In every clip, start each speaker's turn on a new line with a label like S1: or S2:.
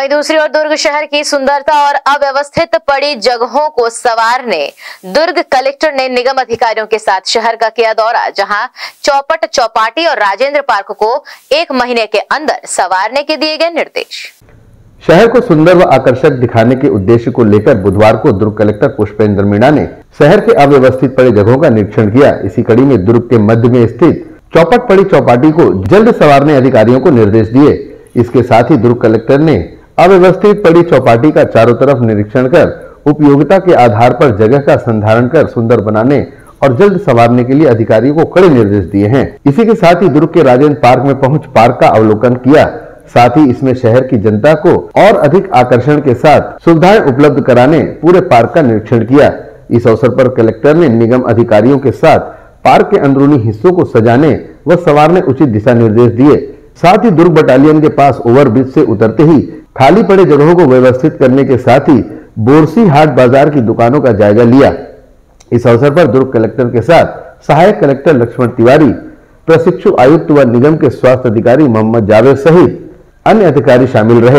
S1: वहीं दूसरी ओर दुर्ग शहर की सुंदरता और अव्यवस्थित पड़ी जगहों को संवारने दुर्ग कलेक्टर ने निगम अधिकारियों के साथ शहर का किया दौरा, जहां चौपट, चौपाटी और राजेंद्र पार्क को 1 महीने के अंदर संवारने के दिए गए निर्देश।
S2: शहर को सुंदर व आकर्षक दिखाने के उद्देश्य को लेकर बुधवार को दुर्ग कलेक्टर पुष्पेंद्र मीणा ने शहर के अव्यवस्थित पड़े जगहों का निरीक्षण किया। इसी कड़ी में दुर्ग के मध्य में स्थित चौपट पड़ी चौपाटी को जल्द संवारने अधिकारियों को निर्देश दिए। इसके साथ ही दुर्ग कलेक्टर ने अव्यवस्थित पड़ी चौपाटी का चारों तरफ निरीक्षण कर उपयोगिता के आधार पर जगह का संधारण कर सुंदर बनाने और जल्द संवारने के लिए अधिकारियों को कड़े निर्देश दिए हैं। इसी के साथ ही दुर्ग के राजेंद्र पार्क में पहुंच पार्क का अवलोकन किया। साथ ही इसमें शहर की जनता को और अधिक आकर्षण के साथ सुविधाएं उपलब्ध कराने पूरे पार्क का निरीक्षण किया। इस अवसर पर कलेक्टर ने निगम अधिकारियों के साथ पार्क के अंदरूनी हिस्सों को सजाने व संवारने उचित दिशा निर्देश दिए। साथ ही दुर्ग बटालियन के पास ओवरब्रिज से उतरते ही खाली पड़े जगहों को व्यवस्थित करने के साथ ही बोरसी हाट बाजार की दुकानों का जायजा लिया। इस अवसर पर दुर्ग कलेक्टर के साथ सहायक कलेक्टर लक्ष्मण तिवारी, प्रशिक्षु आयुक्त व निगम के स्वास्थ्य अधिकारी मोहम्मद जावेद सहित अन्य अधिकारी शामिल रहे।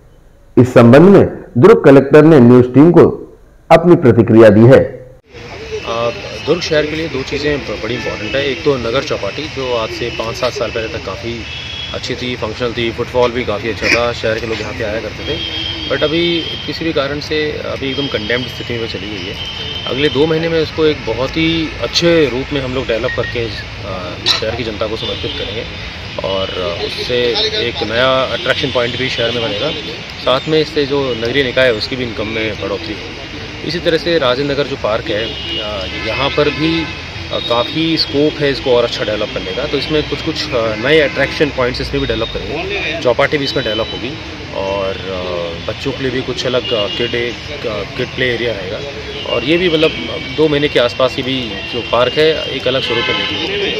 S2: इस संबंध में दुर्ग कलेक्टर ने न्यूज टीम को अपनी प्रतिक्रिया दी है।
S3: दुर्ग शहर के लिए 2 चीज़ें बड़ी इंपॉर्टेंट है। एक तो नगर चौपाटी, जो आज से 5-7 साल पहले तक काफ़ी अच्छी थी, फंक्शनल थी, फुटफॉल भी काफ़ी अच्छा था, शहर के लोग यहाँ पे आया करते थे। बट अभी किसी भी कारण से अभी एकदम कंडेम्ड स्थिति में चली गई है। अगले 2 महीने में इसको एक बहुत ही अच्छे रूप में हम लोग डेवलप करके शहर की जनता को समर्पित करेंगे और उससे एक नया अट्रैक्शन पॉइंट भी शहर में बनेगा। साथ में इससे जो नगरीय निकाय है उसकी भी इनकम में बढ़ोतरी होगी। इसी तरह से राजेंद्र नगर जो पार्क है, यहाँ पर भी काफ़ी स्कोप है इसको और अच्छा डेवलप करने का। तो इसमें कुछ नए अट्रैक्शन पॉइंट्स इसमें भी डेवलप करेंगे। चौपाटी भी इसमें डेवलप होगी और बच्चों के लिए भी कुछ अलग किड प्ले एरिया रहेगा। और ये भी मतलब 2 महीने के आसपास ये भी जो पार्क है एक अलग स्वरूप में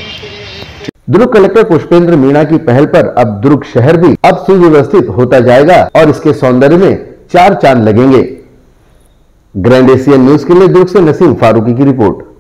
S3: लेगी।
S2: दुर्ग कलेक्टर पुष्पेंद्र मीणा की पहल पर अब दुर्ग शहर भी अब सुव्यवस्थित होता जाएगा और इसके सौंदर्य में 4 चांद लगेंगे। ग्रैंड एशियन न्यूज के लिए दुर्ग से नसीम फारूकी की रिपोर्ट।